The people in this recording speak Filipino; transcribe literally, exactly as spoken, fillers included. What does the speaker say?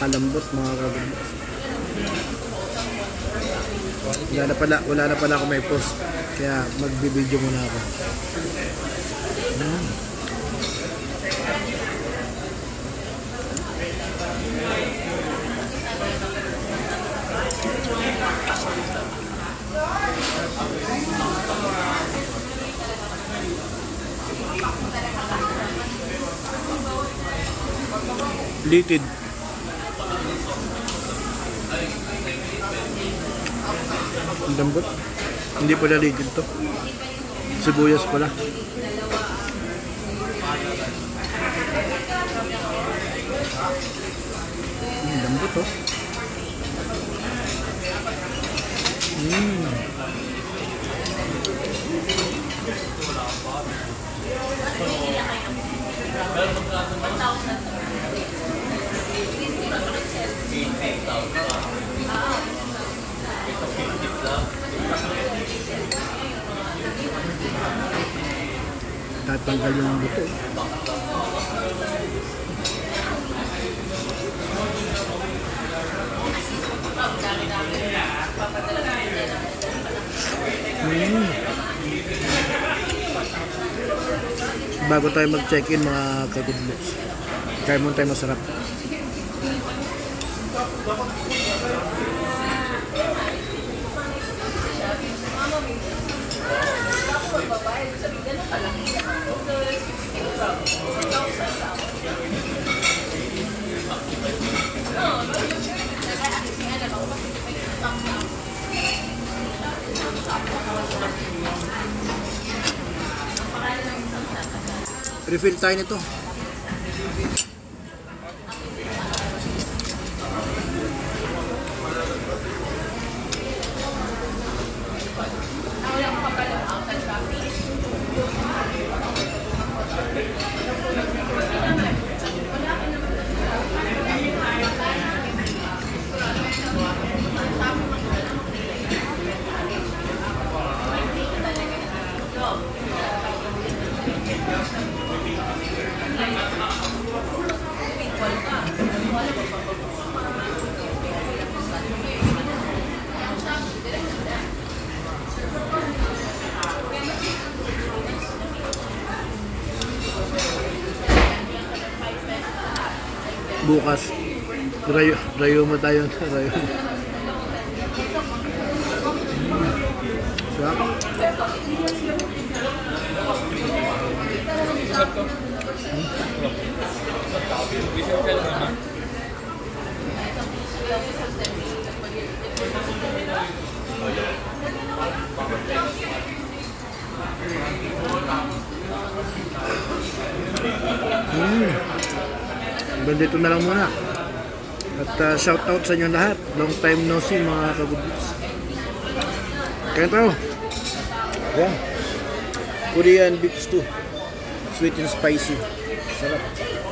napakalambot mga kabibs. Wala na pala, wala na pala ako may post. Kaya magbibideo muna ako. Hmm. Litid. Ang lambot. Hindi pala litid to. Sibuyas pala. Ang lambot to. Mm. Tatanggal yung buto. Mm. Bago tayo mag-check-in mga ka-goodlets, kaya muna tayo masarap. Refill tayo nito. Bukas rayo, rayo mo tayo rayo. Sarap. Hmm. Bandito na lang muna. At uh, shout out sa inyo lahat. Long time no see mga ka-goodlets. Kaya tayo. Yan. Korean beef stew. Sweet and spicy. Sarap.